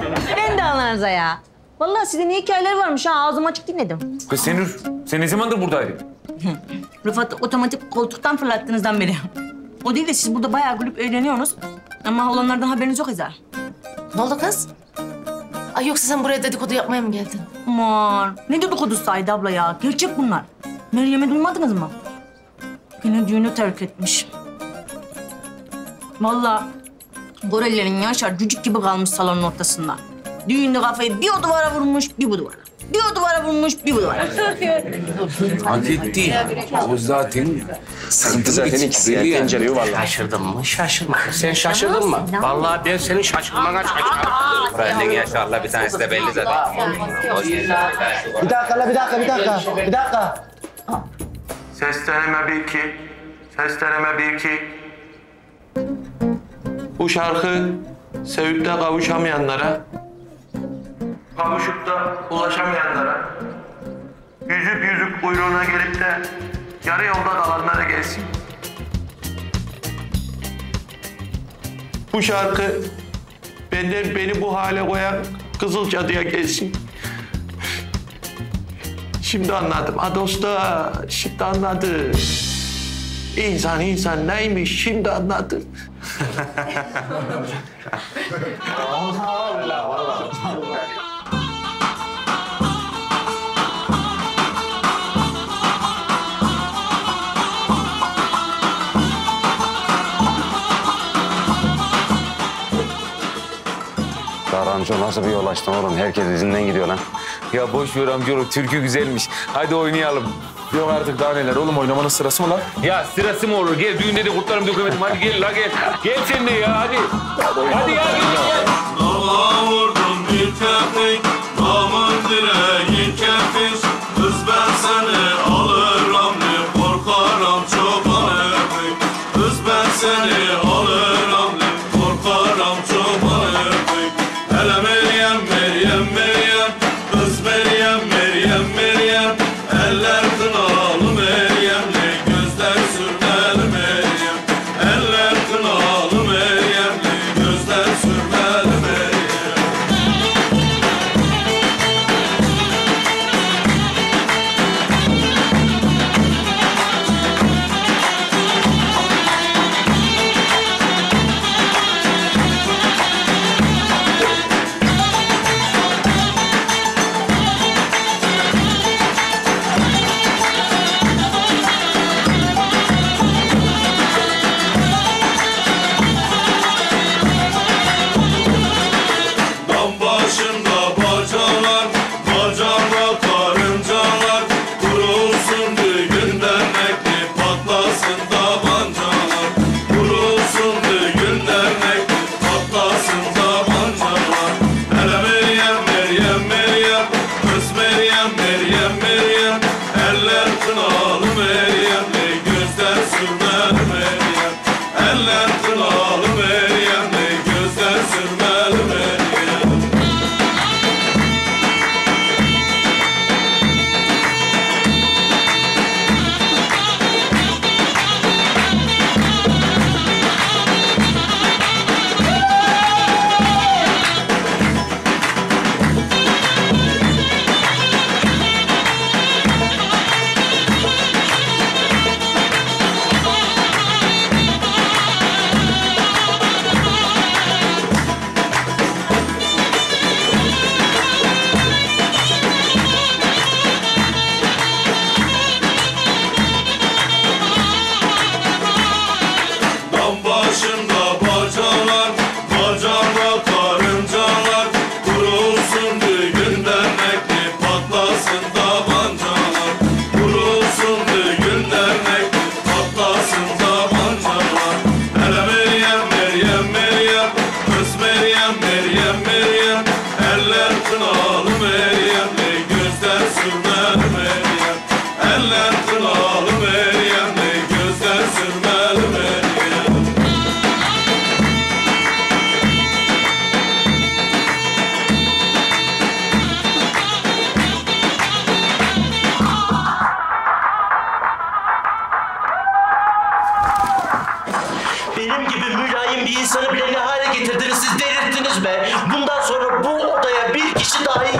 Ben de Allah'ınıza ya. Vallahi sizin ne hikayeler varmış ha. Ağzım açık dinledim. Kız Senur, sen ne zamandır buradaydın? Rıfat'ı otomatik koltuktan fırlattığınızdan beri. O değil de siz burada bayağı gülüp eğleniyorsunuz. Ama olanlardan haberiniz yok Ezel. Ne oldu kız? Ay yoksa sen buraya dedikodu yapmaya mı geldin? Aman ne dedikodusu Saide abla ya. Gerçek bunlar. Meryem'i duymadınız mı? Yine düğünü terk etmiş. Vallahi gorillerin Yaşar cücük gibi kalmış salonun ortasında. Düğünde kafayı bir o duvara vurmuş, bir bu duvara. Bir o duvara vurmuş, bir bu duvara. Hak etti. O zaten Sıkıntı zaten ikisi ya. Tencere vallahi. Şaşırdın mı? Şaşırma. Sen şaşırdın mı? Vallahi ben senin şaşırmana şaşırdım. Benden Yaşar'la bir tanesi de belli zaten. Hoş geldin. Bir dakika. Ses deneme 1 2. Ses deneme 1 2. Bu şarkı sevip de kavuşamayanlara, kavuşup da ulaşamayanlara, yüzüp kuyruğuna gelip de yarı yolda kalanlara gelsin. Bu şarkı benden beni bu hale koyan Kızılcadı'ya gelsin. Şimdi anladım. Ha dostlar, şimdi anladım. İnsan neymiş şimdi anladım. Amca nasıl bir yol açtın oğlum? Herkes izinden gidiyor lan. Ya boş ver amcaoğlu, türkü güzelmiş. Hadi oynayalım. Yok artık daha neler oğlum, oynamanın sırası mı lan? Ya sırası mı olur? Gel düğünde de kurtlarım dökemedim. Hadi gel la gel. Gel sen de ya hadi. Hadi ya gel. Dala vurdum bir kepek, damın direği kefiş. Kız ben seni alırım ne korkarım çoban epek. Kız ben seni alırım ne korkarım çoban epek. Hele Meryem, kız Meryem, eller kınalı Meryem, ne gözler sürmeli Meryem. Eller kınalı Meryem, ne gözler sürmeli Meryem.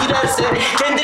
dilerse kendi